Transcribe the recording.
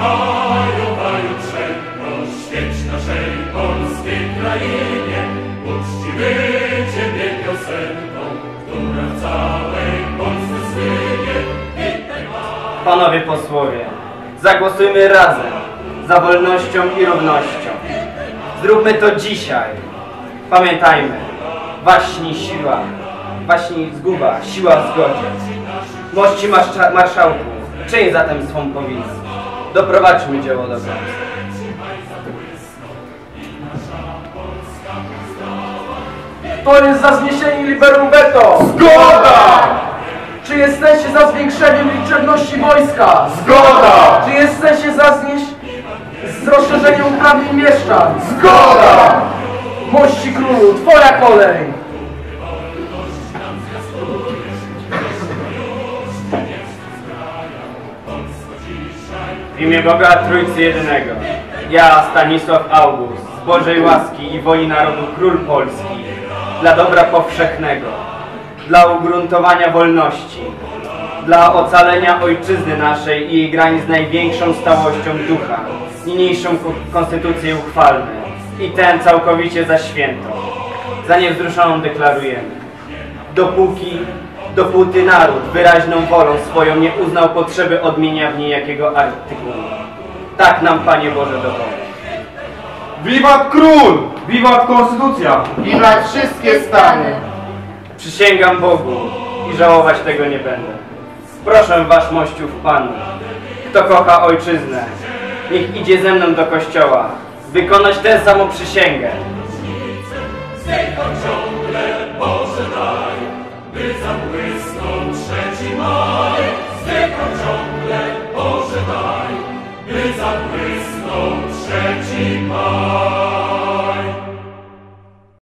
Maju, maju, trzęko, świeć naszej polskiej krainie, uczciwy Ciebie piosenką, która w całej Polsce słynie. Witaj, maju. Panowie posłowie, zagłosujmy razem za wolnością i równością. Zróbmy to dzisiaj. Pamiętajmy, waśni siła, waśni zguba, siła w zgodzie. Mości marszałku, czyń zatem swą powinność. Doprowadźmy dzieło do końca. Kto jest za zniesieniem liberum veto? Zgoda! Czy jesteście za zwiększeniem liczebności wojska? Zgoda! Czy jesteście za rozszerzeniem uprawnień mieszczan? Zgoda! Mości królu, twoja kolej! W imię Boga Trójcy Jedynego, ja, Stanisław August, z Bożej łaski i woli narodu król Polski, dla dobra powszechnego, dla ugruntowania wolności, dla ocalenia ojczyzny naszej i jej granic największą stałością ducha, niniejszą konstytucję uchwalmy i tę całkowicie za świętą, za niewzruszoną deklarujemy. Dopóty naród wyraźną wolą swoją nie uznał potrzeby odmienienia w niej jakiego artykułu. Tak nam, Panie Boże, dopomóż. Wiwat król! Wiwat konstytucja! Wiwat wszystkie stany! Przysięgam Bogu i żałować tego nie będę. Proszę wasz mościów Panu, kto kocha ojczyznę, niech idzie ze mną do kościoła, wykonać tę samą przysięgę. Zdychał ciągle, Boże daj, by zabłysnął 3 maj. Zdychał ciągle, Boże daj, by zabłysnął 3 maj.